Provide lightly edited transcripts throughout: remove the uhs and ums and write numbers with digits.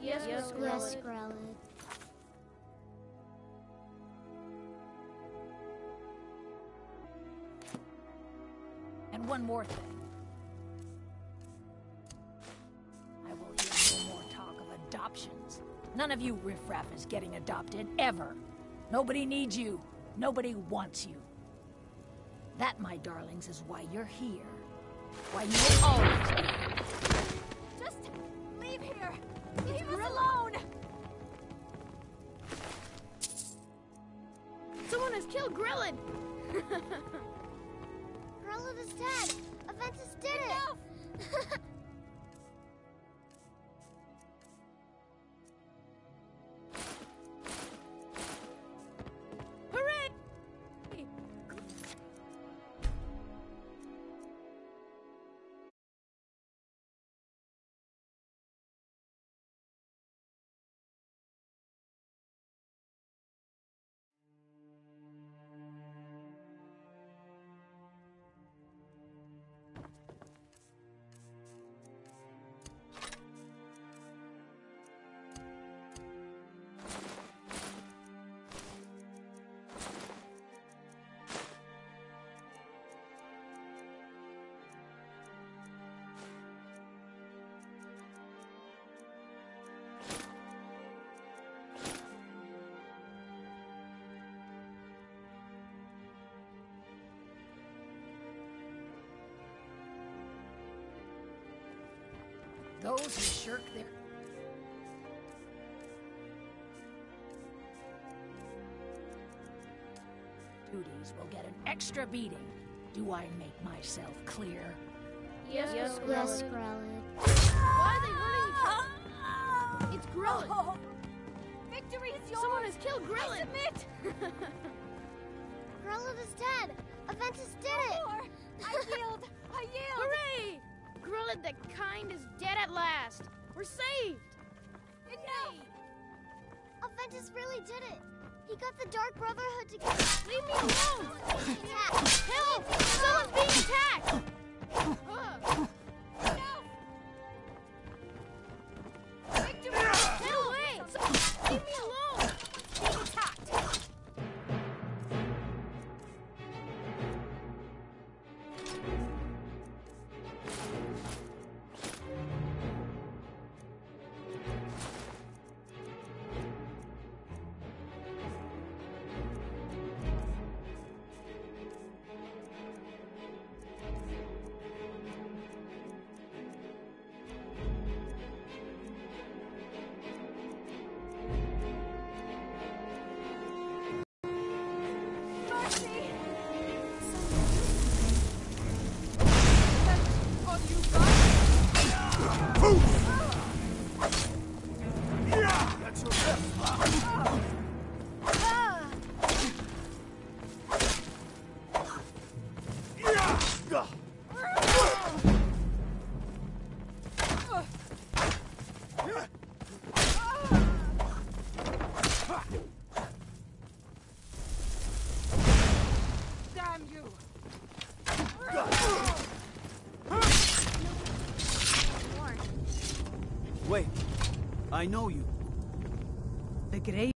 Yes, Grellet. And one more thing. I will hear no more talk of adoptions. None of you riffraff is getting adopted, ever. Nobody needs you. Nobody wants you. That, my darlings, is why you're here. Why you will always be here. Just leave here. Leave us alone. Someone has killed Grillin! Grellet is dead. Aventus did it. Hooray! Those who shirk their... duties will get an extra beating. Do I make myself clear? Yes, Yes, Grellet. Grellet. Why are they hurting each other? It's Grillin! Oh, victory is yours. Someone has killed Grillin! Submit. Grellet is dead. Aventus did it. Or I yield. I yield. Hooray! Grillin the kind is dead at last. We're saved! Enough. Aventus really did it. He got the Dark Brotherhood together. Leave me alone! Attack. Help! Someone's being attacked! Victory. Get away! Leave me alone! Being attacked. Mercy. On you, That's your best. Damn you. Wait, I know you. The grave.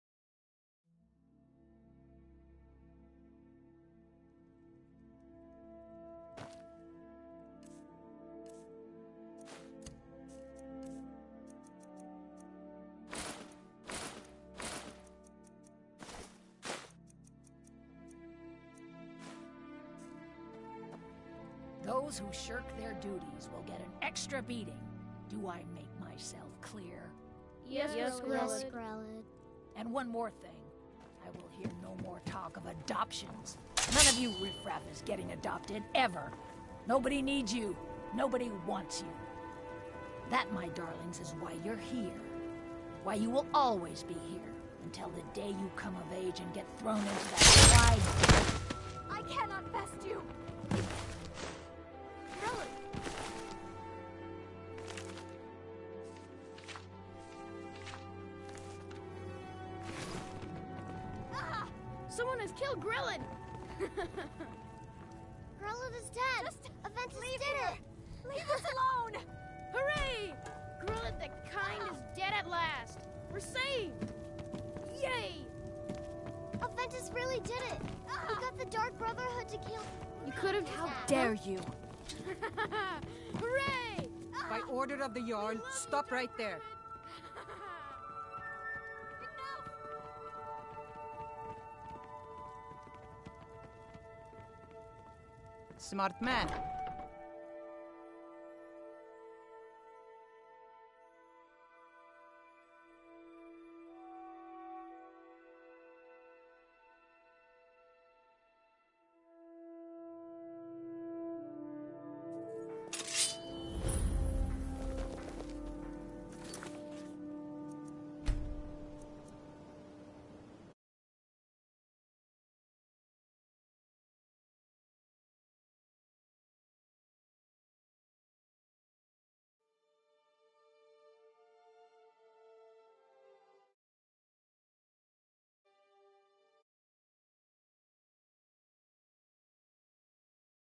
Those who shirk their duties will get an extra beating. Do I make myself clear? Yes, Yes, Grillin. Grellet. And one more thing. I will hear no more talk of adoptions. None of you riffraff is getting adopted, ever. Nobody needs you. Nobody wants you. That, my darlings, is why you're here. Why you will always be here, until the day you come of age and get thrown into that wide... I cannot best you. Someone has killed Grillin! Grellet is dead. Just Aventus leave did here. it. Leave us alone. Hooray! Grilla the kind is dead at last. We're saved. Yay! Aventus really did it. He got the Dark Brotherhood to kill... You could have... How dare you? Hooray! By order of the Jarl, stop right there. Smart man.